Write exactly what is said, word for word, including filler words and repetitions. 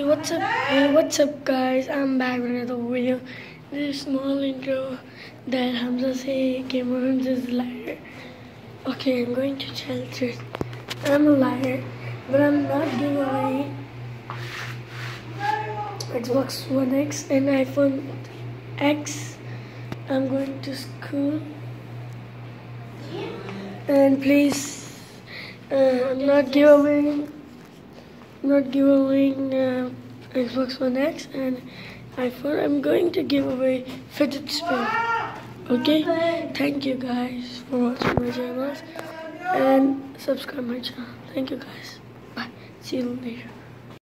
Hey, what's up? Hey, what's up, guys? I'm back with another video. This small intro that Hamza say Game of Thrones is a liar. Okay, I'm going to tell the truth. I'm a liar, but I'm not giving away Xbox One X and iPhone X. I'm going to school, and please, uh, I'm not giving. Not giving uh, Xbox One X and iPhone. I'm going to give away fidget spinner. Okay? Thank you guys for watching my channels and subscribe my channel. Thank you guys. Bye. See you later.